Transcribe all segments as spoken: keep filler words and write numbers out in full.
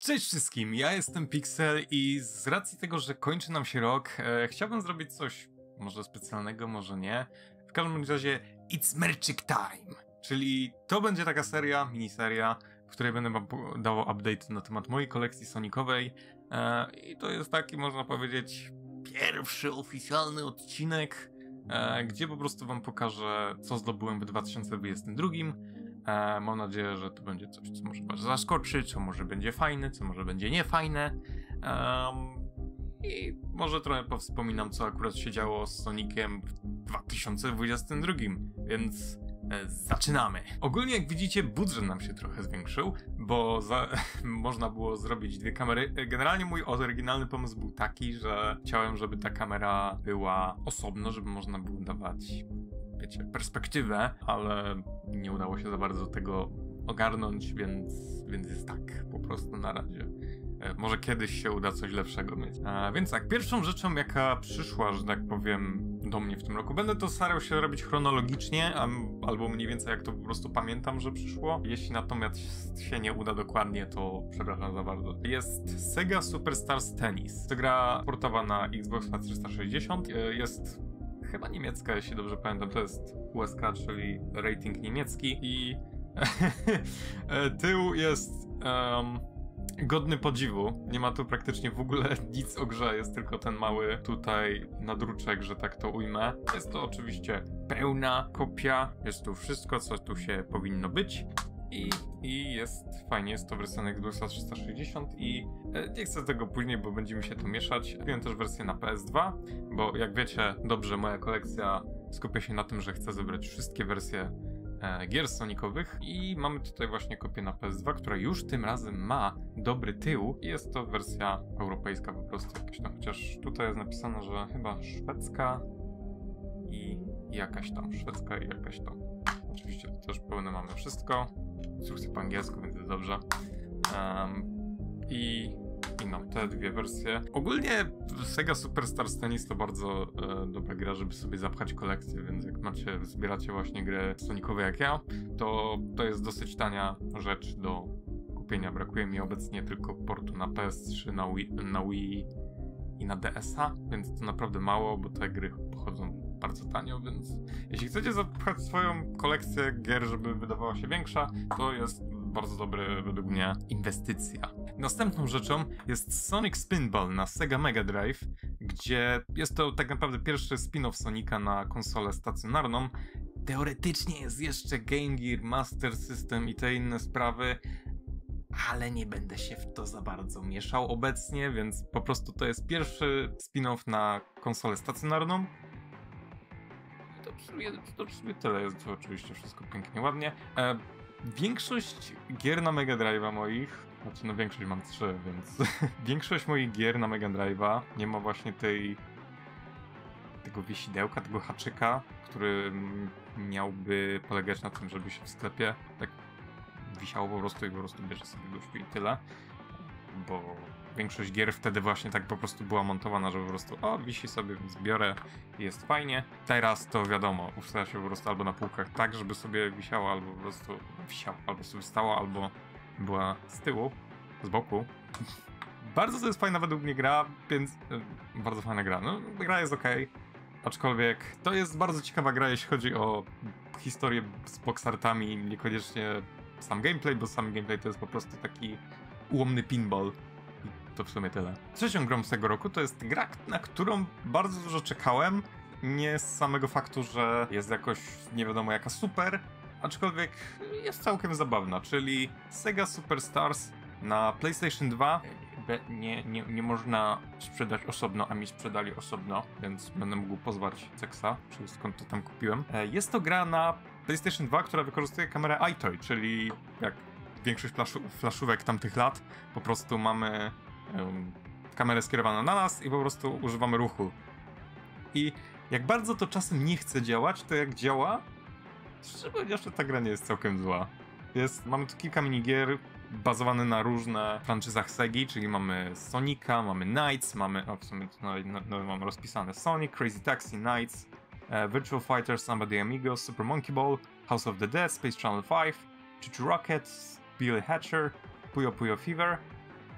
Cześć wszystkim, ja jestem Pixel i z racji tego, że kończy nam się rok, e, chciałbym zrobić coś może specjalnego, może nie. W każdym razie It's Merchik Time, czyli to będzie taka seria, miniseria, w której będę wam dawał update na temat mojej kolekcji sonikowej e, i to jest taki, można powiedzieć, pierwszy oficjalny odcinek, e, gdzie po prostu wam pokażę, co zdobyłem w dwa tysiące dwudziestym drugim. E, mam nadzieję, że to będzie coś, co może was zaskoczy, co może będzie fajne, co może będzie niefajne. Um, I może trochę powspominam, co akurat się działo z Soniciem w dwa tysiące dwudziestym drugim, więc e, zaczynamy. Ogólnie, jak widzicie, budżet nam się trochę zwiększył, bo za, można było zrobić dwie kamery. Generalnie mój oryginalny pomysł był taki, że chciałem, żeby ta kamera była osobno, żeby można było dawać, wiecie, perspektywę, ale nie udało się za bardzo tego ogarnąć, więc, więc jest tak, po prostu na razie. E, może kiedyś się uda coś lepszego mieć. E, więc tak, pierwszą rzeczą, jaka przyszła, że tak powiem, do mnie w tym roku, będę to starał się robić chronologicznie, a, albo mniej więcej jak to po prostu pamiętam, że przyszło. Jeśli natomiast się nie uda dokładnie, to przepraszam za bardzo. Jest Sega Superstars Tennis. To gra portowa na Xbox trzysta sześćdziesiąt. E, jest chyba niemiecka, jeśli dobrze pamiętam, to jest U S K, czyli rating niemiecki i tył jest um, godny podziwu. Nie ma tu praktycznie w ogóle nic o grze, jest tylko ten mały tutaj nadruczek, że tak to ujmę. Jest to oczywiście pełna kopia, jest tu wszystko, co tu się powinno być. I, I jest fajnie, jest to wersja na Xbox trzysta sześćdziesiąt i e, nie chcę tego później, bo będzie mi się to mieszać. Kupiłem też wersję na P S dwa, bo jak wiecie dobrze, moja kolekcja skupia się na tym, że chcę zebrać wszystkie wersje e, gier sonikowych i mamy tutaj właśnie kopię na P S dwa, która już tym razem ma dobry tył i jest to wersja europejska po prostu jakaś tam, chociaż tutaj jest napisane, że chyba szwedzka i jakaś tam, szwedzka i jakaś tam. Oczywiście to też pełne mamy wszystko. Instrukcje po angielsku, więc jest dobrze. Um, i, I no, te dwie wersje. Ogólnie Sega Superstars Tennis to bardzo e, dobra gra, żeby sobie zapchać kolekcję, więc jak macie, zbieracie właśnie gry sonikowe jak ja, to to jest dosyć tania rzecz do kupienia. Brakuje mi obecnie tylko portu na P S trzy, na Wii, na Wii i na D S a, więc to naprawdę mało, bo te gry pochodzą bardzo tanio, więc jeśli chcecie zapchać swoją kolekcję gier, żeby wydawała się większa, to jest bardzo dobry według mnie inwestycja. Następną rzeczą jest Sonic Spinball na Sega Mega Drive, gdzie jest to tak naprawdę pierwszy spin-off Sonika na konsolę stacjonarną. Teoretycznie jest jeszcze Game Gear, Master System i te inne sprawy, ale nie będę się w to za bardzo mieszał obecnie, więc po prostu to jest pierwszy spin-off na konsolę stacjonarną. To w sumie, to w sumie tyle, jest to oczywiście wszystko pięknie, ładnie. E, większość gier na Mega Drive'a moich, znaczy no większość mam trzy, więc większość moich gier na Mega Drive'a nie ma właśnie tej tego wiesidełka, tego haczyka, który miałby polegać na tym, żeby się w sklepie tak wisiało po prostu i po prostu bierze sobie gościu i tyle, bo większość gier wtedy właśnie tak po prostu była montowana, że po prostu o, wisi sobie, więc biorę i jest fajnie. Teraz to wiadomo, ustawia się po prostu albo na półkach tak, żeby sobie wisiała, albo po prostu wisiała, albo sobie stała, albo była z tyłu, z boku. Bardzo to jest fajna według mnie gra, więc yy, bardzo fajna gra. No, gra jest okej, aczkolwiek to jest bardzo ciekawa gra, jeśli chodzi o historię z boxartami, niekoniecznie sam gameplay, bo sam gameplay to jest po prostu taki ułomny pinball. I to w sumie tyle. Trzecią grą z tego roku to jest gra, na którą bardzo dużo czekałem. Nie z samego faktu, że jest jakoś nie wiadomo jaka super, aczkolwiek jest całkiem zabawna, czyli Sega Superstars na PlayStation dwa. Nie, nie, nie można sprzedać osobno, a mi sprzedali osobno, więc będę mógł pozwać Cexa, czy skąd to tam kupiłem. Jest to gra na PlayStation dwa, która wykorzystuje kamerę iToy, czyli jak większość flaszu, flaszówek tamtych lat, po prostu mamy um, kamerę skierowaną na nas i po prostu używamy ruchu. I jak bardzo to czasem nie chce działać, to jak działa, szczerze powiedziawszy, ta gra nie jest całkiem zła. Jest, mamy tu kilka minigier bazowane na różne franczyzach Segi, czyli mamy Sonika, mamy Knights, mamy, o w sumie no, no, no, mamy rozpisane Sonic, Crazy Taxi, Knights, uh, Virtual Fighter, Samba de Amigos, Super Monkey Ball, House of the Dead, Space Channel five, Choo Choo Rocket, Billy Hatcher, Puyo Puyo Fever,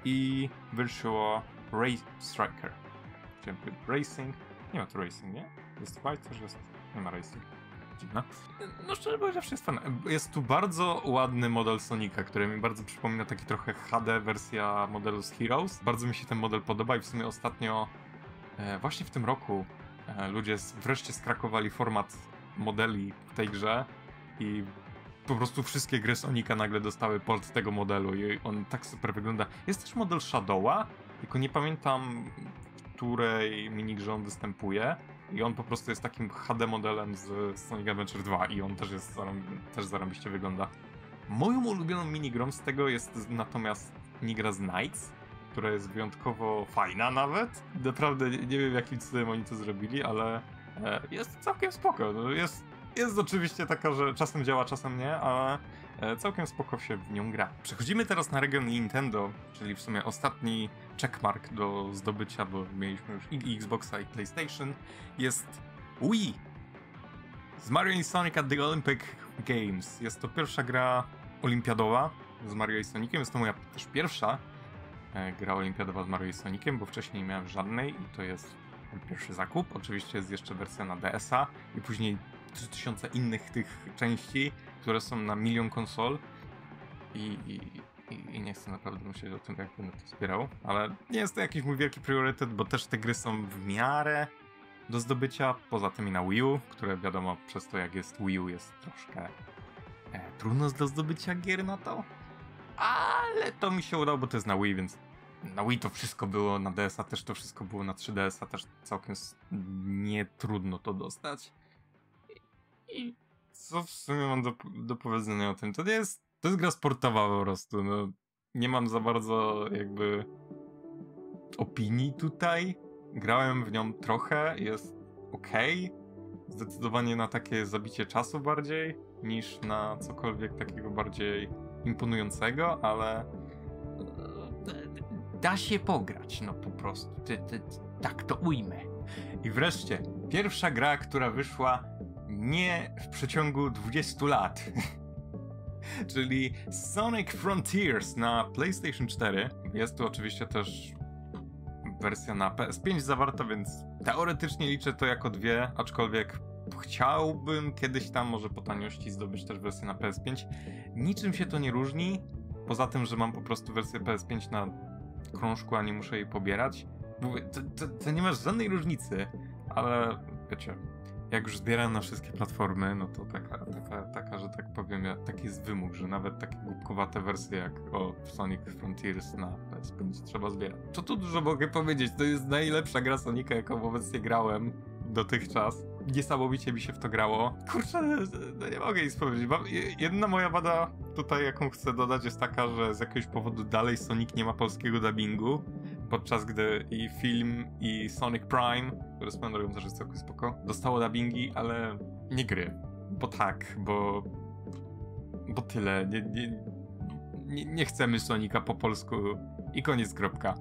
i Virtua Race Striker. Chciałem powiedzieć Racing. Nie ma tu Racing, nie? Jest Fight, też jest... Nie ma Racing. Dziwne. No szczerze powiedziawszy jest fan. Jest tu bardzo ładny model Sonika, który mi bardzo przypomina taki trochę H D wersja modelu z Heroes. Bardzo mi się ten model podoba i w sumie ostatnio, e, właśnie w tym roku, e, ludzie wreszcie skrakowali format modeli w tej grze i po prostu wszystkie gry Sonika nagle dostały port tego modelu i on tak super wygląda. Jest też model Shadowa, tylko nie pamiętam, w której minigrze on występuje. I on po prostu jest takim H D modelem z Sonic Adventure dwa i on też jest też zarąbiście wygląda. Moją ulubioną minigrą z tego jest natomiast minigra z Knights, która jest wyjątkowo fajna nawet. Naprawdę nie, nie wiem jakim cudem oni to zrobili, ale e, jest całkiem spoko. No jest, jest oczywiście taka, że czasem działa, czasem nie, ale e, całkiem spoko się w nią gra. Przechodzimy teraz na region Nintendo, czyli w sumie ostatni checkmark do zdobycia, bo mieliśmy już i Xboxa i PlayStation. Jest Wii z Mario i Sonic at the Olympic Games. Jest to pierwsza gra olimpiadowa z Mario i Soniciem. Jest to moja też pierwsza e, gra olimpiadowa z Mario i Soniciem, bo wcześniej nie miałem żadnej i to jest mój pierwszy zakup. Oczywiście jest jeszcze wersja na D S a i później trzy tysiące innych tych części, które są na milion konsol i, i I, I nie chcę naprawdę myśleć o tym, jak będę to wspierał, ale nie jest to jakiś mój wielki priorytet, bo też te gry są w miarę do zdobycia, poza tym i na Wii U, które wiadomo przez to jak jest Wii U jest troszkę e, trudno do zdobycia gier na to, ale to mi się udało, bo to jest na Wii, więc na Wii to wszystko było, na D S a też to wszystko było, na trzy D S a też całkiem nie trudno to dostać. I, i co w sumie mam do, do powiedzenia o tym, to nie jest To jest gra sportowa po prostu, no. Nie mam za bardzo jakby opinii tutaj. Grałem w nią trochę, jest okej. Zdecydowanie na takie zabicie czasu bardziej, niż na cokolwiek takiego bardziej imponującego, ale da się pograć, no po prostu. Ty, ty, tak to ujmę. I wreszcie, pierwsza gra, która wyszła nie w przeciągu dwudziestu lat. Czyli Sonic Frontiers na PlayStation cztery. Jest tu oczywiście też wersja na P S pięć zawarta, więc teoretycznie liczę to jako dwie, aczkolwiek chciałbym kiedyś tam może po taniości zdobyć też wersję na P S pięć. Niczym się to nie różni, poza tym, że mam po prostu wersję P S pięć na krążku, a nie muszę jej pobierać. To, to, to nie ma żadnej różnicy, ale wiecie, jak już zbieram na wszystkie platformy, no to taka, taka, taka, że tak powiem, taki jest wymóg, że nawet takie głupkowate wersje jak o Sonic Frontiers na P S pięć trzeba zbierać. Co tu dużo mogę powiedzieć, to jest najlepsza gra Sonika, jaką obecnie grałem dotychczas. Niesamowicie mi się w to grało. Kurczę, no nie mogę nic powiedzieć. Jedna moja wada tutaj, jaką chcę dodać, jest taka, że z jakiegoś powodu dalej Sonic nie ma polskiego dubbingu, podczas gdy i film, i Sonic Prime, który swoją drogą też jest całkiem spoko, dostało dubbingi, ale nie gry. Bo tak, bo... bo tyle. Nie, nie, nie, nie chcemy Sonika po polsku i koniec, kropka.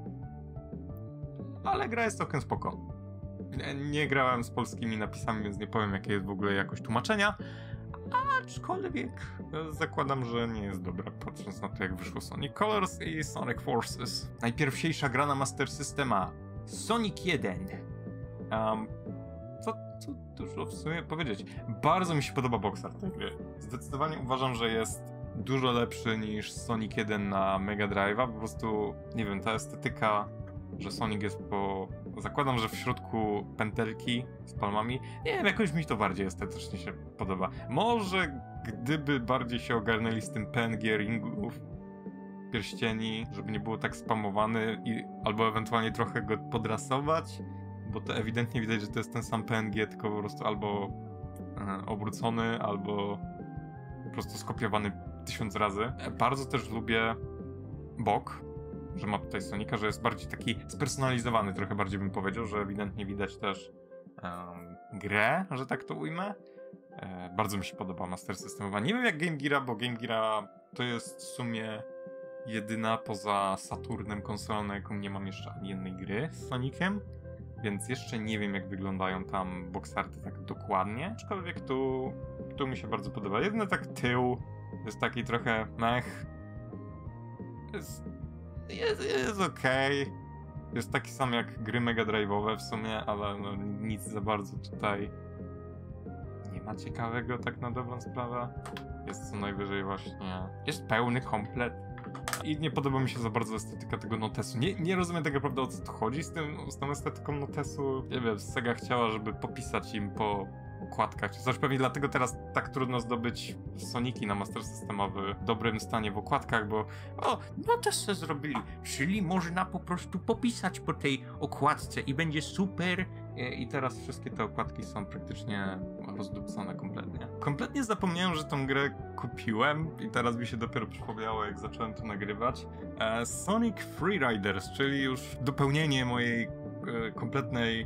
Ale gra jest całkiem spoko. Nie, nie grałem z polskimi napisami, więc nie powiem, jakie jest w ogóle jakość tłumaczenia, aczkolwiek zakładam, że nie jest dobra, patrząc na to, jak wyszło Sonic Colors i Sonic Forces. Najpierwsiejsza gra na Master Systema, Sonic jeden. Um, co, co dużo w sumie powiedzieć. Bardzo mi się podoba box art tej gry. Zdecydowanie uważam, że jest dużo lepszy niż Sonic jeden na Mega Drive'a. Po prostu, nie wiem, ta estetyka, że Sonic jest po... Zakładam, że w środku pętelki z palmami. Nie wiem, jakoś mi to bardziej estetycznie się podoba. Może gdyby bardziej się ogarnęli z tym P N G ringów, pierścieni, żeby nie było tak spamowany i albo ewentualnie trochę go podrasować, bo to ewidentnie widać, że to jest ten sam P N G, tylko po prostu albo e, obrócony, albo po prostu skopiowany tysiąc razy. Bardzo też lubię bok, że ma tutaj Sonika, że jest bardziej taki spersonalizowany, trochę bardziej bym powiedział, że ewidentnie widać też um, grę, że tak to ujmę. E, bardzo mi się podoba Master Systemowa. Nie wiem jak Game Geara, bo Game Geara to jest w sumie jedyna poza Saturnem konsola, na jaką nie mam jeszcze ani jednej gry z Soniciem, więc jeszcze nie wiem jak wyglądają tam boxarty tak dokładnie, aczkolwiek tu, tu mi się bardzo podoba. Jedyny tak tył jest taki trochę mech. Jest jest, jest okej. Okay. Jest taki sam jak gry Mega Drive'owe w sumie, ale no nic za bardzo tutaj nie ma ciekawego tak na dobrą sprawę. Jest co najwyżej właśnie... Jest pełny komplet. I nie podoba mi się za bardzo estetyka tego notesu. Nie, nie rozumiem tak naprawdę, o co tu chodzi z, tym, z tą estetyką notesu. Nie wiem, Sega chciała, żeby popisać im po okładkach czy coś. Pewnie dlatego teraz tak trudno zdobyć Soniki na Master Systemowy w dobrym stanie w okładkach, bo o, notes se zrobili, czyli można po prostu popisać po tej okładce i będzie super. I teraz wszystkie te okładki są praktycznie rozdupcone kompletnie. Kompletnie zapomniałem, że tą grę kupiłem i teraz mi się dopiero przypomniało, jak zacząłem to nagrywać. E, Sonic Freeriders, czyli już dopełnienie mojej e, kompletnej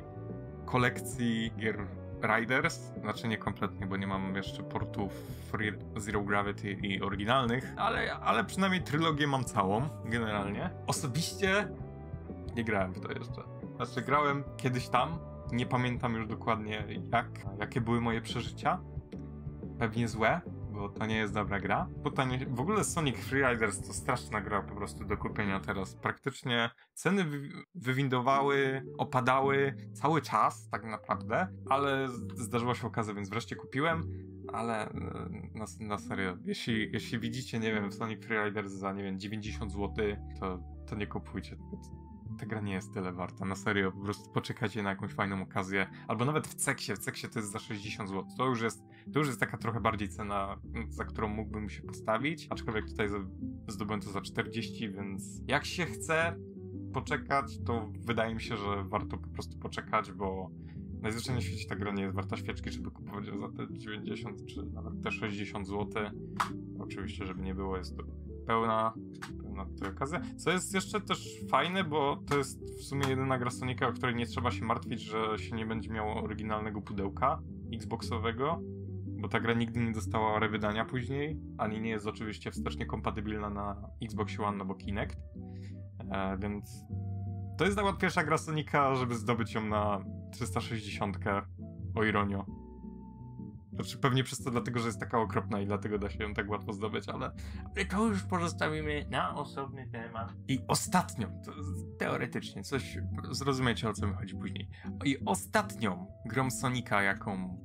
kolekcji gier Riders. Znaczy nie kompletnie, bo nie mam jeszcze portów Free Zero Gravity i oryginalnych, ale, ale przynajmniej trylogię mam całą, generalnie. Osobiście nie grałem w to jeszcze. Znaczy grałem kiedyś tam, nie pamiętam już dokładnie jak, jakie były moje przeżycia. Pewnie złe, bo to nie jest dobra gra. Bo to nie, w ogóle Sonic Freeriders to straszna gra po prostu do kupienia teraz. Praktycznie ceny wy, wywindowały, opadały cały czas tak naprawdę, ale zdarzyła się okazja, więc wreszcie kupiłem. Ale na, na serio, jeśli, jeśli widzicie, nie wiem, Sonic Freeriders za, nie wiem, dziewięćdziesiąt złotych, to, to nie kupujcie. Ta gra nie jest tyle warta, na serio, po prostu poczekajcie na jakąś fajną okazję, albo nawet w Ceksie, w Ceksie to jest za sześćdziesiąt złotych, to już jest, to już jest taka trochę bardziej cena, za którą mógłbym się postawić, aczkolwiek tutaj zdobyłem to za czterdzieści, więc jak się chce poczekać, to wydaje mi się, że warto po prostu poczekać, bo najzwyczajniej w świecie ta gra nie jest warta świeczki, żeby kupować za te dziewięćdziesiąt czy nawet te sześćdziesiąt złotych. Oczywiście, żeby nie było, jest to pełna, pełna tutaj okazja. Co jest jeszcze też fajne, bo to jest w sumie jedyna gra Sonika, o której nie trzeba się martwić, że się nie będzie miało oryginalnego pudełka Xboxowego, bo ta gra nigdy nie dostała rewydania później, ani nie jest oczywiście wstecznie kompatybilna na Xbox One albo Kinect, e, więc to jest najłatwiejsza gra Sonika, żeby zdobyć ją na trzysta sześćdziesiąt, o ironio. Znaczy pewnie przez to dlatego, że jest taka okropna i dlatego da się ją tak łatwo zdobyć, ale, ale to już pozostawimy na osobny temat. I ostatnią, to teoretycznie, coś zrozumiecie, o co mi chodzi później. I ostatnią grą Sonika, jaką...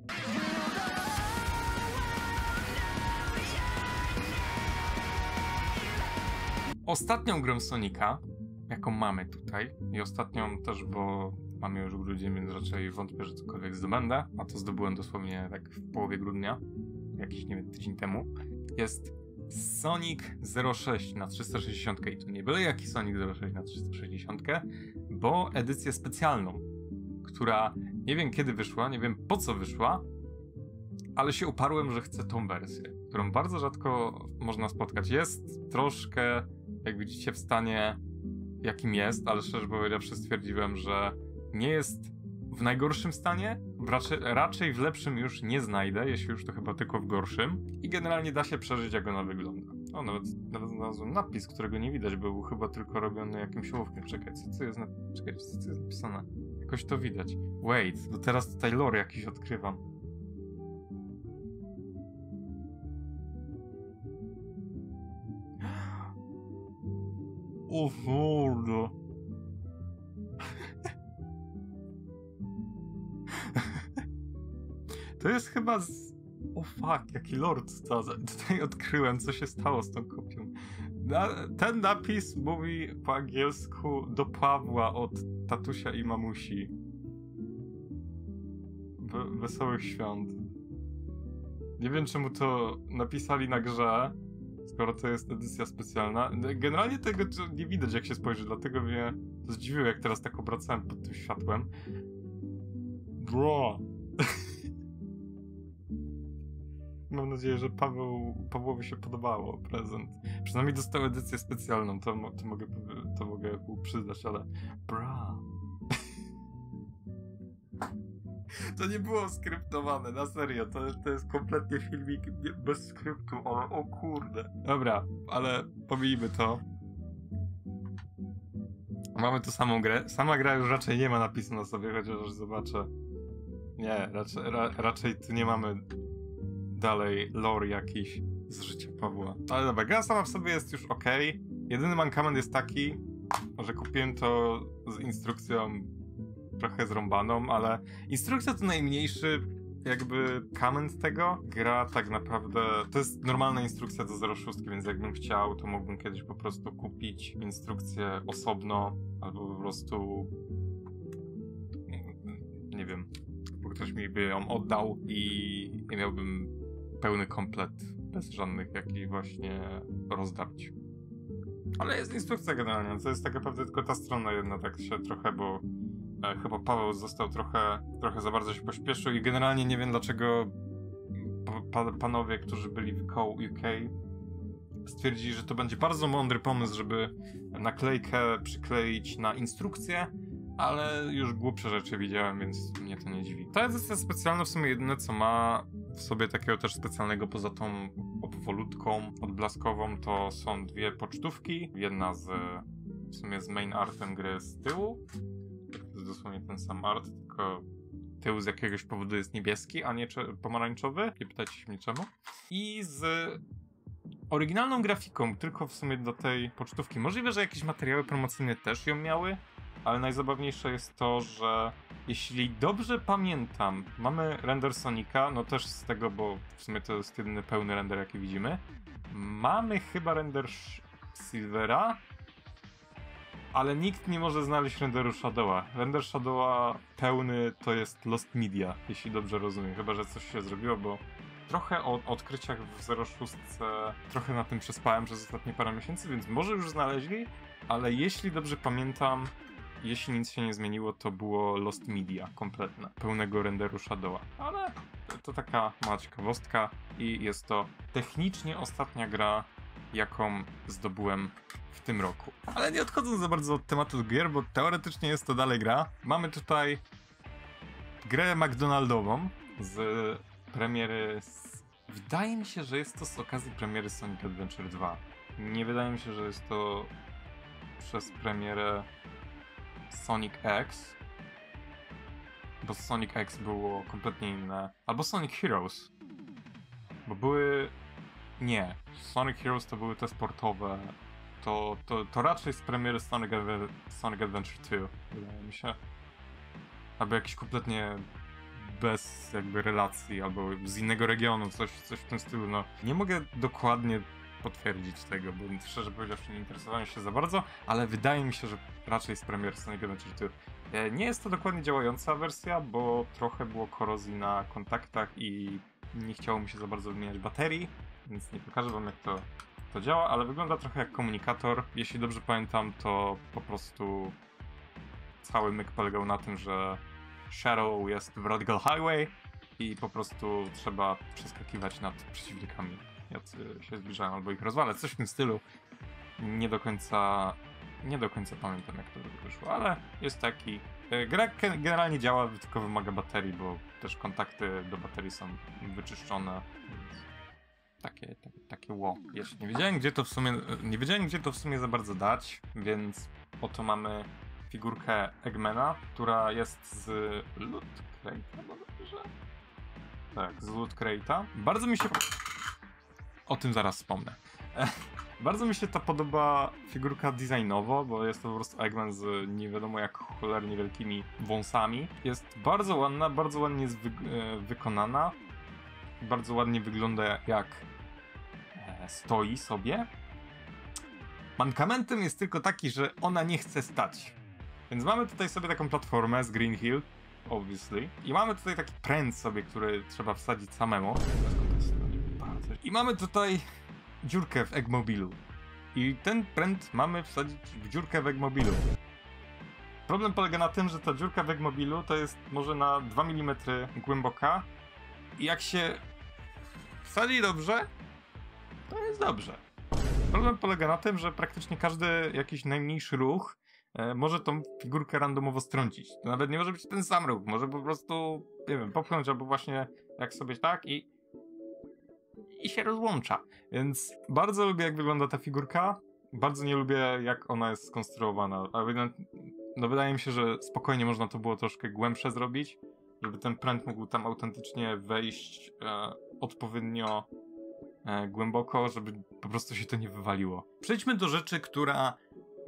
Ostatnią grą Sonika, jaką mamy tutaj, i ostatnią też, bo mamy już grudzień, więc raczej wątpię, że cokolwiek zdobędę, a to zdobyłem dosłownie tak w połowie grudnia, jakiś, nie wiem, tydzień temu, jest Sonic zero sześć na trzysta sześćdziesiąt i to nie byle jaki Sonic zero sześć na trzysta sześćdziesiąt, bo edycję specjalną, która nie wiem kiedy wyszła, nie wiem po co wyszła, ale się uparłem, że chcę tą wersję, którą bardzo rzadko można spotkać. Jest troszkę, jak widzicie, w stanie jakim jest, ale szczerze powiedziawszy stwierdziłem, że nie jest w najgorszym stanie, raczej, raczej w lepszym już nie znajdę, jeśli już to chyba tylko w gorszym i generalnie da się przeżyć, jak ona wygląda. O, nawet, nawet znalazłem napis, którego nie widać, był chyba tylko robiony jakimś ołówkiem. Czekaj, co, co jest na... Czekaj, co, co jest napisane? Jakoś to widać. Wait, to teraz tutaj lore jakiś odkrywam. O kurde. To jest chyba z... O fuck, jaki lord to tutaj odkryłem, co się stało z tą kopią. Na, ten napis mówi po angielsku do Pawła od tatusia i mamusi. We, wesołych świąt. Nie wiem, czemu to napisali na grze, skoro to jest edycja specjalna. Generalnie tego nie widać, jak się spojrzy, dlatego mnie to zdziwiło, jak teraz tak obracałem pod tym światłem. Bro. Mam nadzieję, że Paweł, Pawłowi się podobało prezent. Przynajmniej dostał edycję specjalną, to, to, mogę, to mogę mu przyznać, ale... Bra. To nie było skryptowane, na serio, to, to jest kompletnie filmik bez skryptu, ale o kurde. Dobra, ale pomijmy to. Mamy tu samą grę. Sama gra już raczej nie ma napisu na sobie, chociaż zobaczę. Nie, raczej, ra, raczej tu nie mamy dalej lore jakiś z życia Pawła. Ale dobra, gra sama w sobie jest już okej. Jedyny mankament jest taki, że kupiłem to z instrukcją trochę zrąbaną, ale instrukcja to najmniejszy jakby kament tego. Gra tak naprawdę, to jest normalna instrukcja do zero sześć, więc jakbym chciał, to mógłbym kiedyś po prostu kupić instrukcję osobno, albo po prostu nie wiem, bo ktoś mi by ją oddał i, i miałbym pełny komplet bez żadnych jakichś właśnie rozdarć. Ale jest instrukcja generalnie, to jest tak naprawdę tylko ta strona jedna, tak się trochę, bo e, chyba Paweł został trochę, trochę za bardzo się pośpieszył i generalnie nie wiem dlaczego pa, panowie, którzy byli w koło U K stwierdzili, że to będzie bardzo mądry pomysł, żeby naklejkę przykleić na instrukcję, ale już głupsze rzeczy widziałem, więc mnie to nie dziwi. Ta edycja specjalna w sumie jedyne co ma w sobie takiego też specjalnego poza tą obwolutką odblaskową to są dwie pocztówki. Jedna z w sumie z main artem gry z tyłu. To jest dosłownie ten sam art, tylko tył z jakiegoś powodu jest niebieski, a nie pomarańczowy. Nie pytajcie się mnie czemu. I z oryginalną grafiką, tylko w sumie do tej pocztówki. Możliwe, że jakieś materiały promocyjne też ją miały, ale najzabawniejsze jest to, że jeśli dobrze pamiętam, mamy render Sonika, no też z tego, bo w sumie to jest jedyny pełny render, jaki widzimy. Mamy chyba render Silvera, ale nikt nie może znaleźć renderu Shadowa. Render Shadowa pełny to jest Lost Media, jeśli dobrze rozumiem, chyba że coś się zrobiło, bo trochę o odkryciach w zero sześć trochę na tym przespałem przez ostatnie parę miesięcy, więc może już znaleźli, ale jeśli dobrze pamiętam, jeśli nic się nie zmieniło, to było Lost Media kompletne, pełnego renderu Shadowa. Ale to, to taka mała ciekawostka i jest to technicznie ostatnia gra, jaką zdobyłem w tym roku. Ale nie odchodząc za bardzo od tematu gier, bo teoretycznie jest to dalej gra. Mamy tutaj grę McDonaldową z premiery... Z... Wydaje mi się, że jest to z okazji premiery Sonic Adventure dwa. Nie wydaje mi się, że jest to przez premierę Sonic X, bo Sonic X było kompletnie inne, albo Sonic Heroes, bo były... Nie, Sonic Heroes to były te sportowe, to, to, to raczej z premiery Sonic, Adve Sonic Adventure dwa, wydaje mi się, albo jakiś kompletnie bez jakby relacji, albo z innego regionu, coś, coś w tym stylu, no nie mogę dokładnie potwierdzić tego, bo szczerze powiedziawszy nie interesowałem się za bardzo, ale wydaje mi się, że raczej z premiery Sonic Adventure dwa. Nie jest to dokładnie działająca wersja, bo trochę było korozji na kontaktach i nie chciało mi się za bardzo wymieniać baterii, więc nie pokażę wam jak to, to działa, ale wygląda trochę jak komunikator. Jeśli dobrze pamiętam, to po prostu cały myk polegał na tym, że Shadow jest w Radical Highway i po prostu trzeba przeskakiwać nad przeciwnikami, jacy się zbliżają, albo ich rozwalać, coś w tym stylu. Nie do końca, nie do końca pamiętam jak to wyszło, ale jest taki. Gra generalnie działa, tylko wymaga baterii, bo też kontakty do baterii są wyczyszczone, więc takie, takie, takie ło. Jeszcze nie wiedziałem gdzie to w sumie, nie wiedziałem gdzie to w sumie za bardzo dać, więc oto mamy figurkę Eggmana, która jest z Loot Crate'a, dobrze? Tak, z Loot Crate'a. Bardzo mi się... O tym zaraz wspomnę. Bardzo mi się ta podoba figurka designowo, bo jest to po prostu Eggman z nie wiadomo jak cholernie wielkimi wąsami. Jest bardzo ładna, bardzo ładnie jest wy wykonana. Bardzo ładnie wygląda jak e, stoi sobie. Mankamentem jest tylko taki, że ona nie chce stać. Więc mamy tutaj sobie taką platformę z Green Hill, obviously. I mamy tutaj taki pręt sobie, który trzeba wsadzić samemu. I mamy tutaj dziurkę w Eggmobilu. I ten pręt mamy wsadzić w dziurkę w Eggmobilu. Problem polega na tym, że ta dziurka w Eggmobilu to jest może na dwa milimetry głęboka. I jak się wsadzi dobrze, to jest dobrze. Problem polega na tym, że praktycznie każdy jakiś najmniejszy ruch e, może tą figurkę randomowo strącić. To nawet nie może być ten sam ruch, może po prostu, nie wiem, popchnąć albo właśnie jak sobie tak i i się rozłącza. Więc bardzo lubię jak wygląda ta figurka, bardzo nie lubię jak ona jest skonstruowana. Ale no wydaje mi się, że spokojnie można to było troszkę głębsze zrobić, żeby ten pręt mógł tam autentycznie wejść e, odpowiednio e, głęboko, żeby po prostu się to nie wywaliło. Przejdźmy do rzeczy, która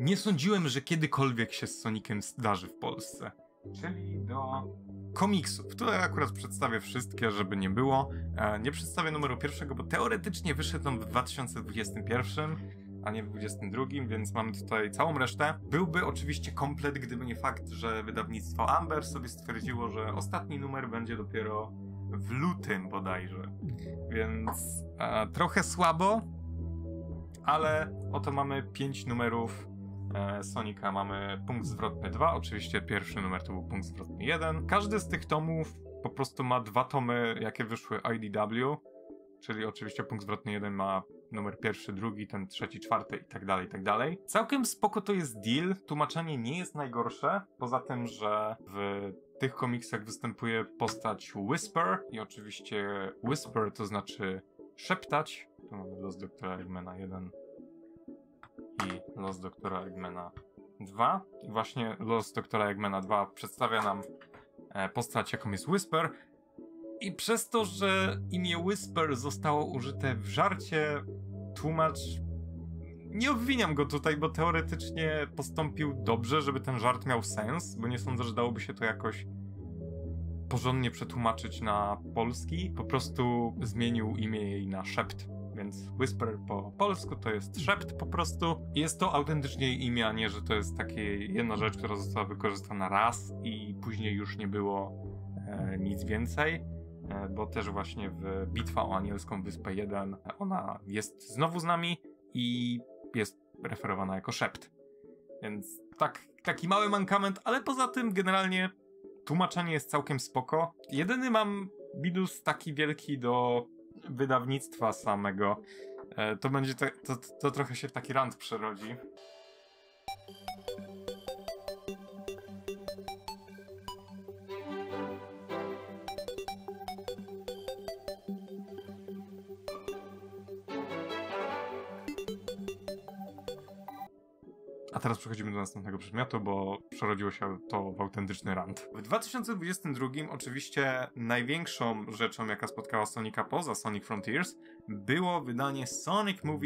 nie sądziłem, że kiedykolwiek się z Sonicem zdarzy w Polsce. Czyli do komiksów. Tutaj akurat przedstawię wszystkie, żeby nie było. E, nie przedstawię numeru pierwszego, bo teoretycznie wyszedł on w dwa tysiące dwudziestym pierwszym, a nie w dwudziestym drugim, więc mamy tutaj całą resztę. Byłby oczywiście komplet, gdyby nie fakt, że wydawnictwo Amber sobie stwierdziło, że ostatni numer będzie dopiero w lutym bodajże. Więc e, trochę słabo, ale oto mamy pięć numerów e, Sonika. Mamy punkt zwrotny dwa, oczywiście pierwszy numer to był punkt zwrotny jeden. Każdy z tych tomów po prostu ma dwa tomy, jakie wyszły I D W, czyli oczywiście punkt zwrotny jeden ma numer pierwszy, drugi, ten trzeci, czwarty i tak dalej, i tak dalej. Całkiem spoko to jest deal, tłumaczenie nie jest najgorsze, poza tym, że w tych komiksach występuje postać Whisper i oczywiście Whisper to znaczy szeptać. Tu mamy los doktora Eggmana jeden i los doktora Eggmana dwa. I właśnie los doktora Eggmana dwa przedstawia nam postać, jaką jest Whisper. I przez to, że imię Whisper zostało użyte w żarcie, tłumacz... Nie obwiniam go tutaj, bo teoretycznie postąpił dobrze, żeby ten żart miał sens, bo nie sądzę, że dałoby się to jakoś porządnie przetłumaczyć na polski. Po prostu zmienił imię jej na Szept, więc Whisper po polsku to jest Szept po prostu. Jest to autentycznie jej imię, a nie, że to jest taka jedna rzecz, która została wykorzystana raz i później już nie było e, nic więcej. Bo też właśnie w Bitwa o Anielską Wyspę jeden ona jest znowu z nami i jest referowana jako Szept. Więc tak, taki mały mankament, ale poza tym generalnie tłumaczenie jest całkiem spoko. Jedyny mam minus taki wielki do wydawnictwa samego. To będzie, te, to, to trochę się w taki rant przerodzi. A teraz przechodzimy do następnego przedmiotu, bo przerodziło się to w autentyczny rant. W dwa tysiące dwudziestym drugim oczywiście największą rzeczą, jaka spotkała Sonika poza Sonic Frontiers, było wydanie Sonic Movie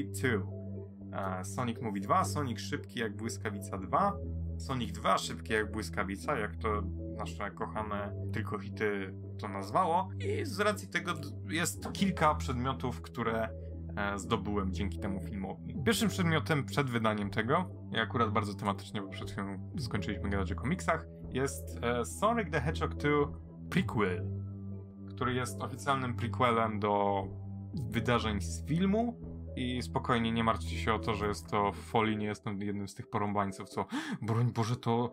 dwa. Sonic Movie dwa, Sonic Szybki jak Błyskawica dwa, Sonic dwa Szybki jak Błyskawica, jak to nasze kochane tylko hity to nazwało. I z racji tego jest kilka przedmiotów, które zdobyłem dzięki temu filmowi. Pierwszym przedmiotem przed wydaniem tego, i akurat bardzo tematycznie, bo przed chwilą skończyliśmy gadać o komiksach, jest e, Sonic the Hedgehog dwa Prequel, który jest oficjalnym prequelem do wydarzeń z filmu i spokojnie nie martwcie się o to, że jest to w folii, nie jestem jednym z tych porąbańców, co broń Boże to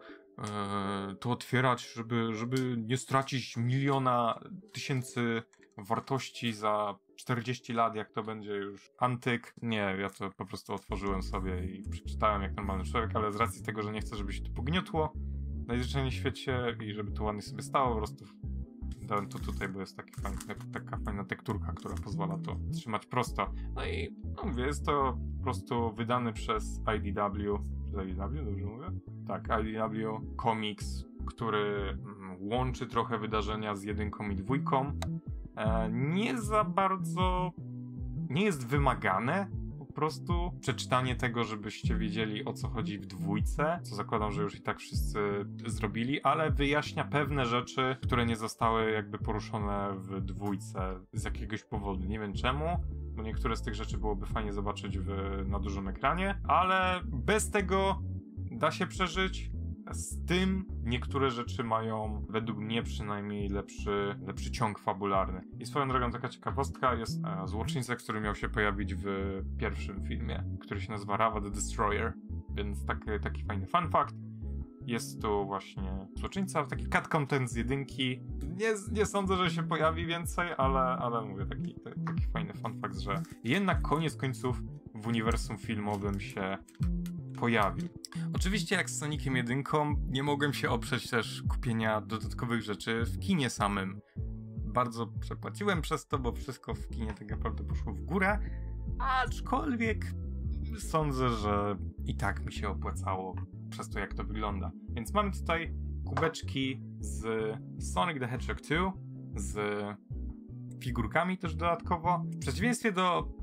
e, to otwierać, żeby, żeby nie stracić miliona tysięcy wartości za czterdzieści lat, jak to będzie już antyk. Nie, ja to po prostu otworzyłem sobie i przeczytałem jak normalny człowiek, ale z racji tego, że nie chcę, żeby się to pogniotło najzwyczajniej w świecie i żeby to ładnie sobie stało, po prostu dałem to tutaj, bo jest taki fajny, taka fajna tekturka, która pozwala to trzymać prosto. No i no mówię, jest to po prostu wydany przez I D W, przez I D W, dobrze mówię? Tak, I D W Comics, który łączy trochę wydarzenia z jedynką i dwójką. E, nie za bardzo nie jest wymagane po prostu przeczytanie tego, żebyście wiedzieli, o co chodzi w dwójce, co zakładam, że już i tak wszyscy zrobili, ale wyjaśnia pewne rzeczy, które nie zostały jakby poruszone w dwójce z jakiegoś powodu, nie wiem czemu, bo niektóre z tych rzeczy byłoby fajnie zobaczyć w, na dużym ekranie, ale bez tego da się przeżyć. Z tym niektóre rzeczy mają, według mnie przynajmniej, lepszy, lepszy ciąg fabularny. I swoją drogą taka ciekawostka jest e, złoczyńca, który miał się pojawić w pierwszym filmie, który się nazywa Rava the Destroyer, więc taki, taki fajny fun fact. Jest tu właśnie złoczyńca, taki cut content z jedynki. Nie, nie sądzę, że się pojawi więcej, ale, ale mówię, taki, taki fajny fun fact, że jednak koniec końców w uniwersum filmowym się pojawi. Oczywiście jak z Soniciem jedynką nie mogłem się oprzeć też kupienia dodatkowych rzeczy w kinie samym. Bardzo przepłaciłem przez to, bo wszystko w kinie tak naprawdę poszło w górę, aczkolwiek sądzę, że i tak mi się opłacało przez to, jak to wygląda. Więc mamy tutaj kubeczki z Sonic the Hedgehog dwa, z figurkami też dodatkowo. W przeciwieństwie do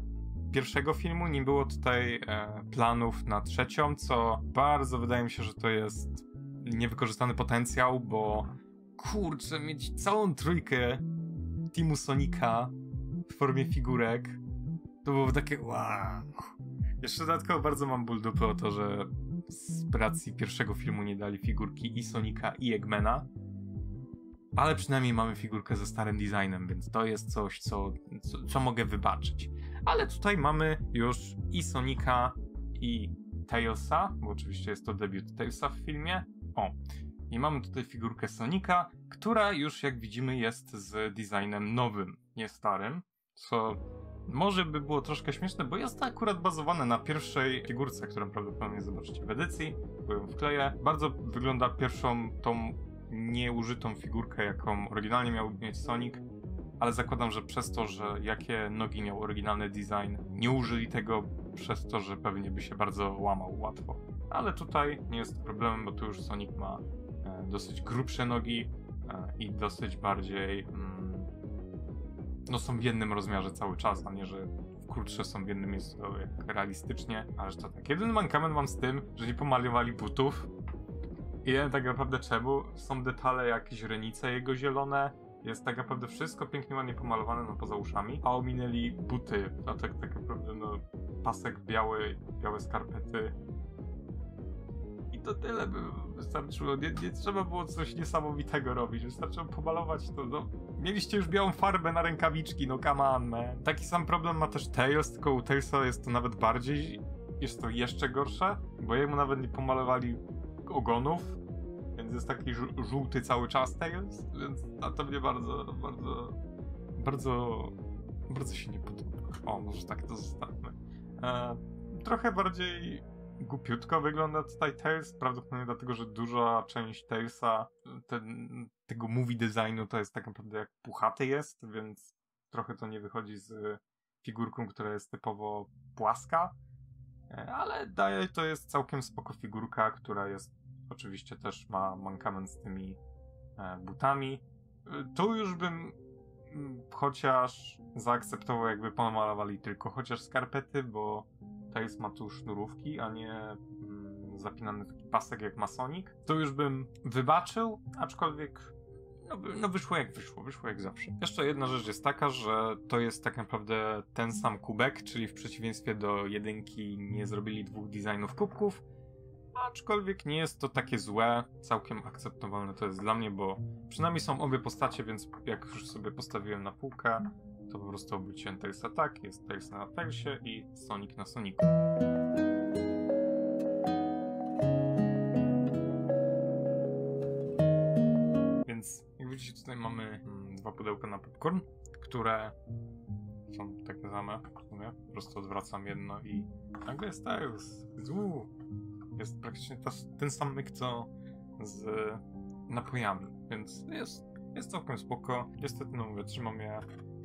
pierwszego filmu, nie było tutaj e, planów na trzecią, co bardzo wydaje mi się, że to jest niewykorzystany potencjał, bo kurczę, mieć całą trójkę Teamu Sonika w formie figurek, to było takie wow. Jeszcze dodatkowo bardzo mam ból dupy o to, że z racji pierwszego filmu nie dali figurki i Sonika, i Eggmana, ale przynajmniej mamy figurkę ze starym designem, więc to jest coś, co, co, co mogę wybaczyć. Ale tutaj mamy już i Sonika, i Tailsa, bo oczywiście jest to debiut Tailsa w filmie. O, i mamy tutaj figurkę Sonika, która już jak widzimy jest z designem nowym, nie starym, co może by było troszkę śmieszne, bo jest to akurat bazowane na pierwszej figurce, którą prawdopodobnie zobaczycie w edycji, bo ją wkleję. Bardzo wygląda pierwszą tą nieużytą figurkę, jaką oryginalnie miał mieć Sonic, ale zakładam, że przez to, że jakie nogi miał oryginalny design, nie użyli tego przez to, że pewnie by się bardzo łamał łatwo. Ale tutaj nie jest to problemem, bo tu już Sonic ma e, dosyć grubsze nogi e, i dosyć bardziej mm, no są w jednym rozmiarze cały czas, a nie, że krótsze są w jednym miejscu jak realistycznie, ale że to tak. Jedyny mankament mam z tym, że nie pomalowali butów. I wiem tak naprawdę czemu. Są detale, jakieś renice jego zielone. Jest tak naprawdę wszystko pięknie ładnie pomalowane, no poza uszami. A ominęli buty. A tak, tak naprawdę no pasek biały, białe skarpety. I to tyle by wystarczyło. Nie, nie trzeba było coś niesamowitego robić. Wystarczyło pomalować to. No. Mieliście już białą farbę na rękawiczki, no come on, man. Taki sam problem ma też Tails, tylko u Tailsa jest to nawet bardziej, jest to jeszcze gorsze, bo jemu nawet nie pomalowali ogonów, więc jest taki żół- żółty cały czas Tails, więc a to mnie bardzo, bardzo, bardzo, bardzo się nie podoba. O, może tak to zostawmy. E, trochę bardziej głupiutko wygląda tutaj Tails, prawdopodobnie dlatego, że duża część Tailsa, ten, tego movie designu to jest tak naprawdę jak puchaty jest, więc trochę to nie wychodzi z figurką, która jest typowo płaska, ale daje, to jest całkiem spoko figurka, która jest, oczywiście też ma mankament z tymi butami. Tu już bym chociaż zaakceptował, jakby pomalowali tylko chociaż skarpety, bo Tails ma tu sznurówki, a nie mm, zapinany taki pasek jak ma Sonic. To już bym wybaczył, aczkolwiek no, no wyszło jak wyszło, wyszło jak zawsze. Jeszcze jedna rzecz jest taka, że to jest tak naprawdę ten sam kubek, czyli w przeciwieństwie do jedynki nie zrobili dwóch designów kubków, aczkolwiek nie jest to takie złe, całkiem akceptowalne to jest dla mnie, bo przynajmniej są obie postacie, więc jak już sobie postawiłem na półkę, to po prostu obróciłem Tailsa tak, jest Tails na Tailsie i Sonic na Sonicu. Więc jak widzicie, tutaj mamy mm, dwa pudełka na popcorn, które są takie same, po prostu odwracam jedno i nagle jest Tails. Uuu. Jest praktycznie ta, ten sam myk co z napojami, więc jest, jest całkiem spoko. Niestety, no mówię, trzymam je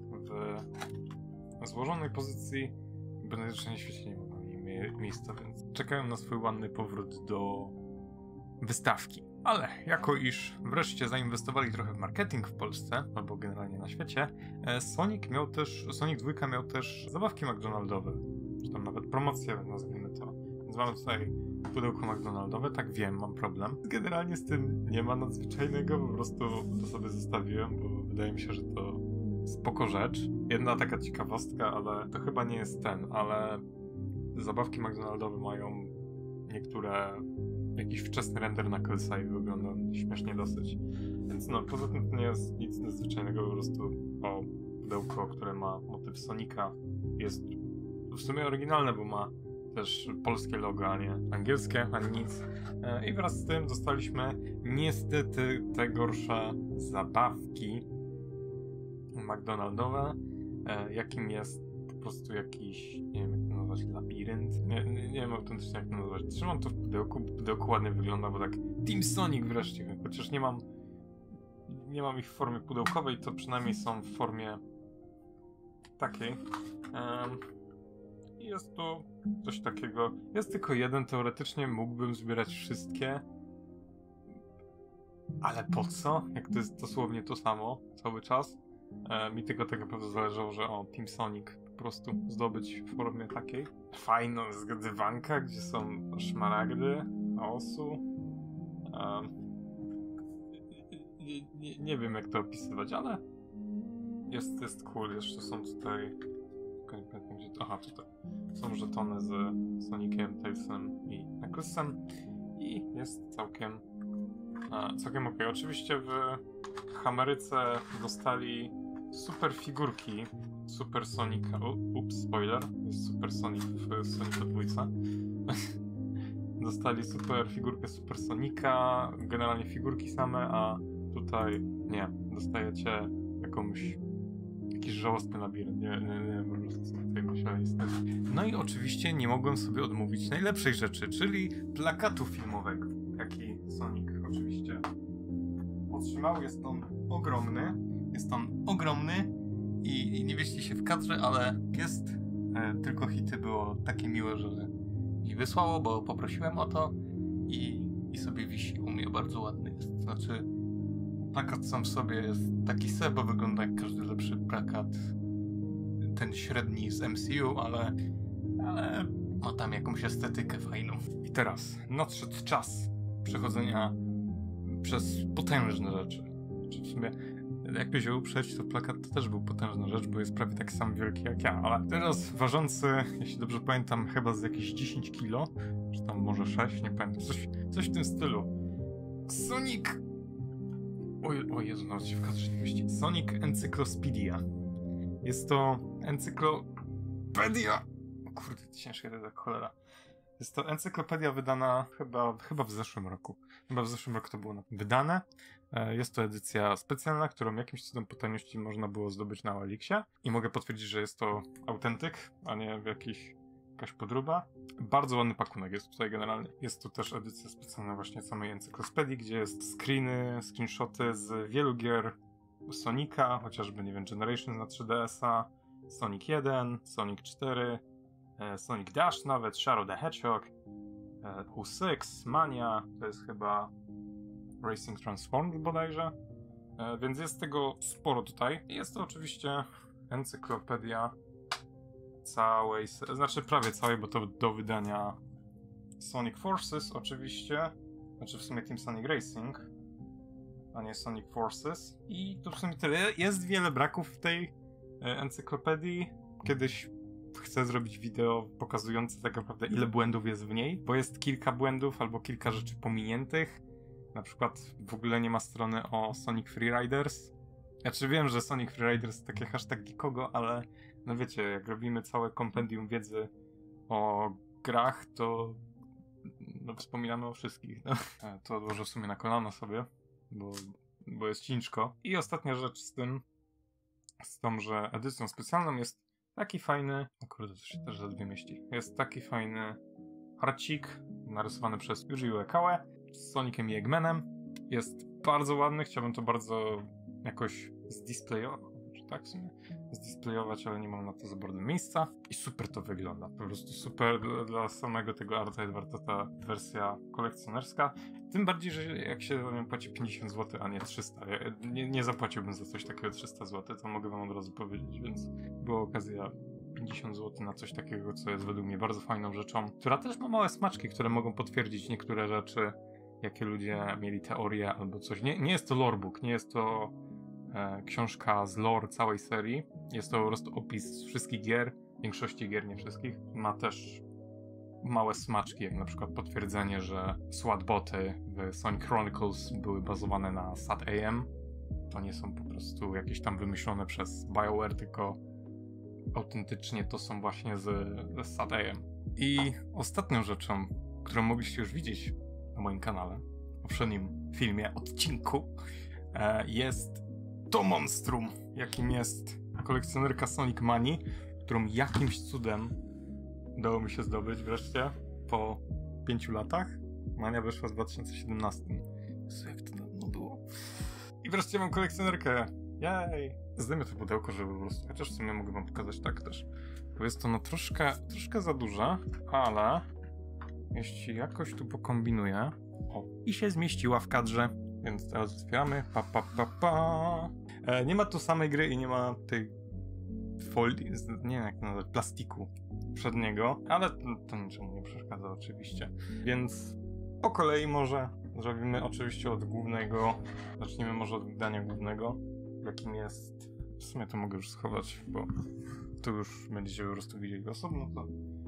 w złożonej pozycji, bo na świecie nie ma mie miejsca, więc czekają na swój ładny powrót do wystawki. Ale jako iż wreszcie zainwestowali trochę w marketing w Polsce, albo generalnie na świecie, Sonic miał też, Sonic dwa miał też zabawki McDonaldowe, czy tam nawet promocje, nazwijmy to. Więc mamy tutaj pudełko McDonaldowe, tak wiem, mam problem. Generalnie z tym nie ma nadzwyczajnego, po prostu to sobie zostawiłem, bo wydaje mi się, że to spoko rzecz. Jedna taka ciekawostka, ale to chyba nie jest ten, ale zabawki McDonaldowe mają niektóre jakiś wczesny render na Knucklesa i wygląda śmiesznie dosyć. Więc no, poza tym to nie jest nic nadzwyczajnego, po prostu o pudełko, które ma motyw Sonika, jest w sumie oryginalne, bo ma też polskie logo, a nie angielskie, ani nic. I wraz z tym dostaliśmy niestety te gorsze zabawki McDonaldowe, jakim jest po prostu jakiś, nie wiem jak to nazwać, labirynt. Nie, nie, nie wiem autentycznie jak to nazwać. Trzymam to w pudełku, pudełku ładnie wygląda, bo tak Team Sonic wreszcie, chociaż nie mam nie mam ich w formie pudełkowej, to przynajmniej są w formie takiej. Um, Jest tu coś takiego. Jest tylko jeden, teoretycznie mógłbym zbierać wszystkie. Ale po co? Jak to jest dosłownie to samo cały czas. E, mi tylko tak naprawdę zależało, że o, Team Sonic po prostu zdobyć w formie takiej. Fajna zgadywanka, gdzie są szmaragdy, chaosu. Um, nie, nie, nie wiem jak to opisywać, ale jest, jest cool. Jeszcze są tutaj... Nie pamiętam, gdzie to... Aha, tutaj. Są żetony z Soniciem, Tailsem i Knucklesem. I jest całkiem... A, całkiem okej. Oczywiście w Ameryce dostali super figurki Super Sonica. Ups, spoiler. Jest Super Sonic w Sonicu dwa. Dostali super figurkę Super Sonika, generalnie figurki same, a tutaj nie. Dostajecie jakąś... jakiś żałosny labirynt. Nie, nie, nie, po prostu co tutaj musieli stać. No i oczywiście nie mogłem sobie odmówić najlepszej rzeczy, czyli plakatu filmowego, jaki Sonic oczywiście otrzymał. Jest on ogromny. Jest on ogromny i, i nie wieści się w kadrze, ale jest. E, tylko hity było takie miłe, że mi wysłało, bo poprosiłem o to i, i sobie wisi u mnie. Bardzo ładny jest. Znaczy plakat sam w sobie jest taki se, bo wygląda jak każdy lepszy plakat. Ten średni z M C U, ale, ale ma tam jakąś estetykę fajną. I teraz nadszedł czas przechodzenia przez potężne rzeczy. Czy w sumie, jakby się uprzeć, to plakat to też był potężna rzecz, bo jest prawie tak sam wielki jak ja, ale teraz ważący, jeśli dobrze pamiętam, chyba z jakieś dziesięć kilo, czy tam może sześć, nie pamiętam, coś, coś w tym stylu. Sonic... O, o Jezu, nawet się w kadrze nie mieści. Sonic Encyclopedia. Jest to encyklopedia... O kurde, ciężkie to jak cholera. Jest to encyklopedia wydana chyba, chyba w zeszłym roku. Chyba w zeszłym roku to było wydane. Jest to edycja specjalna, którą jakimś cudem po taniości można było zdobyć na O L X-ie. I mogę potwierdzić, że jest to autentyk, a nie jakiś, jakaś podróba. Bardzo ładny pakunek jest tutaj generalnie. Jest tu też edycja specjalna właśnie samej encyklopedii, gdzie jest screeny, screenshoty z wielu gier Sonika, chociażby, nie wiem, Generations na trzy D S-a, Sonic jeden, Sonic cztery, Sonic Dash nawet, Shadow the Hedgehog, U sześć, Mania, to jest chyba Racing Transformed bodajże, więc jest tego sporo tutaj. Jest to oczywiście encyklopedia całej, znaczy prawie całej, bo to do wydania Sonic Forces oczywiście, znaczy w sumie Team Sonic Racing, a nie Sonic Forces. I to w sumie tyle. Jest wiele braków w tej encyklopedii. Kiedyś chcę zrobić wideo pokazujące tak naprawdę ile błędów jest w niej, bo jest kilka błędów albo kilka rzeczy pominiętych. Na przykład w ogóle nie ma strony o Sonic Freeriders. Znaczy wiem, że Sonic Freeriders to takie hashtag nikogo, ale no wiecie, jak robimy całe kompendium wiedzy o grach, to no, wspominamy o wszystkich. No. To odłożę w sumie na kolano sobie, bo, bo jest ciężko. I ostatnia rzecz z tym, z tą, że edycją specjalną jest taki fajny... O kurde, to się też za dwie mieści. Jest taki fajny harcik narysowany przez Yuji Uekawa z Sonicem i Eggmanem. Jest bardzo ładny, chciałbym to bardzo jakoś zdisplayować, czy tak w sumie? Zdisplayować, ale nie mam na to za bardzo miejsca. I super to wygląda, po prostu super. Dla, dla samego tego arta jest warta ta wersja kolekcjonerska. Tym bardziej, że jak się za nią płaci pięćdziesiąt złotych, a nie trzysta. Ja nie, nie zapłaciłbym za coś takiego trzysta złotych, to mogę wam od razu powiedzieć, więc była okazja pięćdziesiąt złotych na coś takiego, co jest według mnie bardzo fajną rzeczą, która też ma małe smaczki, które mogą potwierdzić niektóre rzeczy, jakie ludzie mieli teorie albo coś. Nie, nie jest to lorebook, nie jest to e, książka z lore całej serii. Jest to po prostu opis wszystkich gier, większości gier, nie wszystkich. Ma też małe smaczki, jak na przykład potwierdzenie, że SWAT-boty w Sonic Chronicles były bazowane na S A T A M. To nie są po prostu jakieś tam wymyślone przez BioWare, tylko autentycznie to są właśnie z, z S A T A M. I ostatnią rzeczą, którą mogliście już widzieć na moim kanale, w poprzednim filmie, odcinku, e, jest to monstrum, jakim jest kolekcjonerka Sonic Manii, którą jakimś cudem udało mi się zdobyć wreszcie po pięciu latach. Mania wyszła w dwa tysiące siedemnastym. Jezu, jak to dawno było. I wreszcie mam kolekcjonerkę. Jej! Zdejmę to pudełko, żeby po prostu... Chociaż w sumie mogę wam pokazać tak też. Bo jest to no troszkę, troszkę za duże, ale jeśli jakoś tu pokombinuję... O, i się zmieściła w kadrze. Więc teraz otwieramy. Pa, pa, pa, pa. E, nie ma tu samej gry i nie ma tej folii, z, nie wiem jak to nazwać, plastiku przedniego, ale to, to niczemu nie przeszkadza oczywiście. Więc po kolei może zrobimy oczywiście od głównego, zacznijmy może od wydania głównego, jakim jest, w sumie to mogę już schować, bo tu już będziecie po prostu widzieli osobno to.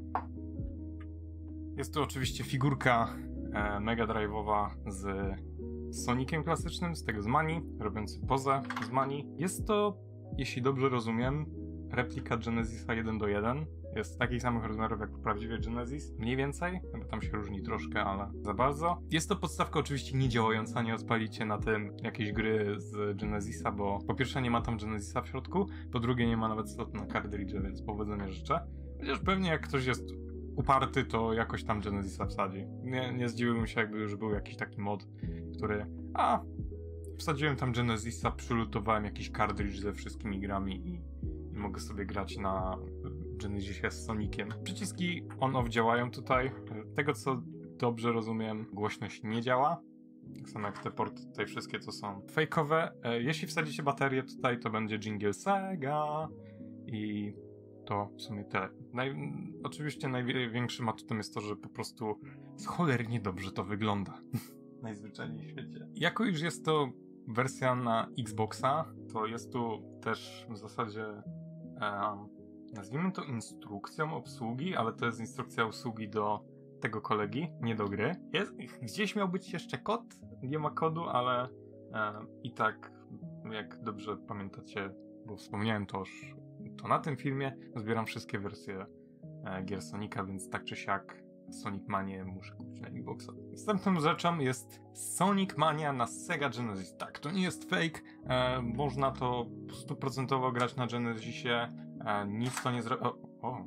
Jest to oczywiście figurka e, Mega Drive'owa z Soniciem klasycznym, z tego z Mani, robiący pozę z Mani. Jest to, jeśli dobrze rozumiem, replika Genesisa jeden do jeden. Jest takich samych rozmiarów jak prawdziwy Genesis, mniej więcej, bo tam się różni troszkę, ale za bardzo. Jest to podstawka oczywiście niedziałająca, nie odpalicie na tym jakiejś gry z Genesisa, bo po pierwsze nie ma tam Genesisa w środku, po drugie nie ma nawet slotu na kartridże, więc powodzenia życzę. Chociaż pewnie jak ktoś jest uparty, to jakoś tam Genesisa wsadzi. Nie, nie zdziwiłbym się, jakby już był jakiś taki mod, który... A, wsadziłem tam Genesisa, przylutowałem jakiś kartridż ze wszystkimi grami i, i mogę sobie grać na Genesisie z Soniciem. Przyciski on-off działają tutaj. Tego, co dobrze rozumiem, głośność nie działa. Tak samo jak te porty tutaj wszystkie, co są fejkowe. Jeśli wsadzicie baterię tutaj, to będzie jingle Sega i to w sumie tyle. Naj... Oczywiście największym atutem jest to, że po prostu cholernie dobrze to wygląda. Najzwyczajniej w świecie. Jako już jest to wersja na Xboxa, to jest tu też w zasadzie um, nazwijmy to instrukcją obsługi, ale to jest instrukcja obsługi do tego kolegi, nie do gry. Jest, gdzieś miał być jeszcze kod, nie ma kodu, ale e, i tak, jak dobrze pamiętacie, bo wspomniałem to już to na tym filmie, zbieram wszystkie wersje e, gier Sonika, więc tak czy siak Sonic Manię muszę kupić na Xboxa. Następną rzeczą jest Sonic Mania na Sega Genesis. Tak, to nie jest fake, e, można to stuprocentowo grać na Genesisie, e, nic to nie zrobi... O, o.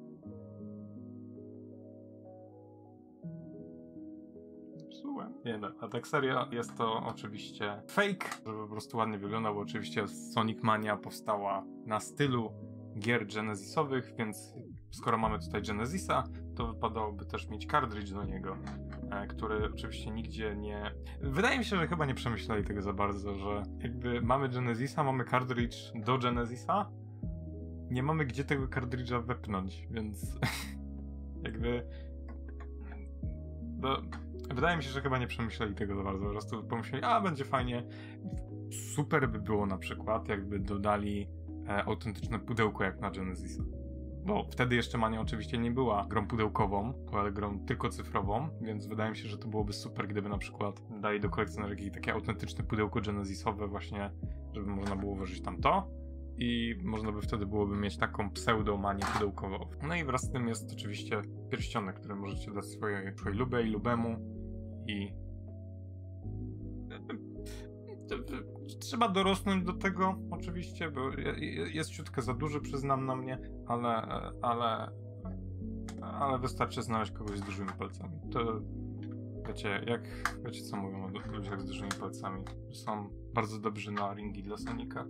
Psułem. Nie, no, a tak serio jest to oczywiście fake, żeby po prostu ładnie wyglądał, bo oczywiście Sonic Mania powstała na stylu gier Genesisowych, więc skoro mamy tutaj Genesisa, to wypadałoby też mieć kartridż do niego, e, który oczywiście nigdzie nie... Wydaje mi się, że chyba nie przemyśleli tego za bardzo, że jakby mamy Genesisa, mamy kartridż do Genesisa, nie mamy gdzie tego kartridża wepchnąć, więc jakby... No, wydaje mi się, że chyba nie przemyśleli tego za bardzo, po prostu pomyśleli, a będzie fajnie. Super by było na przykład, jakby dodali e, autentyczne pudełko jak na Genesisa. Bo wtedy jeszcze Mania oczywiście nie była grą pudełkową, ale grą tylko cyfrową, więc wydaje mi się, że to byłoby super, gdyby na przykład dali do kolekcjonerki takie autentyczne pudełko Genesisowe właśnie, żeby można było włożyć tam to i można by wtedy byłoby mieć taką pseudo-manię pudełkową. No i wraz z tym jest oczywiście pierścionek, który możecie dać swojej, swojej lubie i lubemu i trzeba dorosnąć do tego, oczywiście, bo jest ciutkę za duży, przyznam na mnie, ale, ale, ale wystarczy znaleźć kogoś z dużymi palcami. To wiecie, jak, wiecie co mówią o ludziach z dużymi palcami, są bardzo dobrzy na ringi dla Sonika.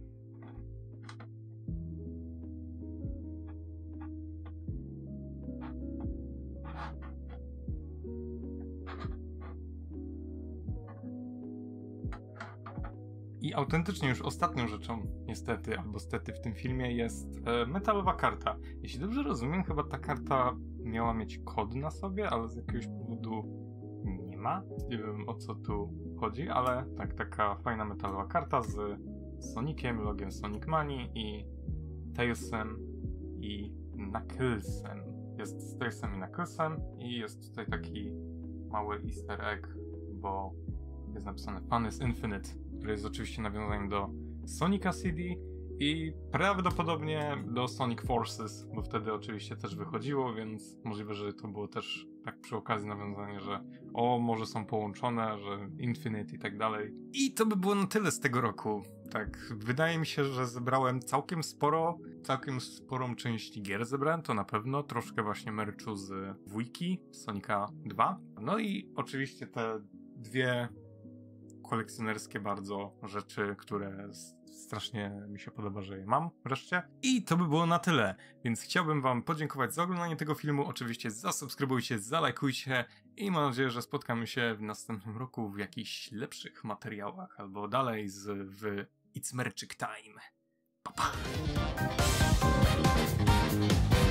I autentycznie już ostatnią rzeczą, niestety, albo stety w tym filmie jest e, metalowa karta. Jeśli dobrze rozumiem, chyba ta karta miała mieć kod na sobie, ale z jakiegoś powodu nie ma. Nie wiem, o co tu chodzi, ale tak, taka fajna metalowa karta z Soniciem, logiem Sonic Manii i Tailsem i Knucklesem. Jest z Tailsem i Knucklesem i jest tutaj taki mały easter egg, bo jest napisane Fun is Infinite, które jest oczywiście nawiązaniem do Sonica C D i prawdopodobnie do Sonic Forces, bo wtedy oczywiście też wychodziło, więc możliwe, że to było też tak przy okazji nawiązanie, że o, może są połączone, że Infinite i tak dalej. I to by było na tyle z tego roku. Tak, wydaje mi się, że zebrałem całkiem sporo, całkiem sporą część gier zebrałem, to na pewno, troszkę właśnie merchu z dwójki, Sonika dwa. No i oczywiście te dwie kolekcjonerskie bardzo rzeczy, które strasznie mi się podoba, że je mam wreszcie. I to by było na tyle, więc chciałbym wam podziękować za oglądanie tego filmu. Oczywiście zasubskrybujcie, zalajkujcie i mam nadzieję, że spotkamy się w następnym roku w jakichś lepszych materiałach albo dalej z, w It's Merczyk Time. Pa, pa. Cześć!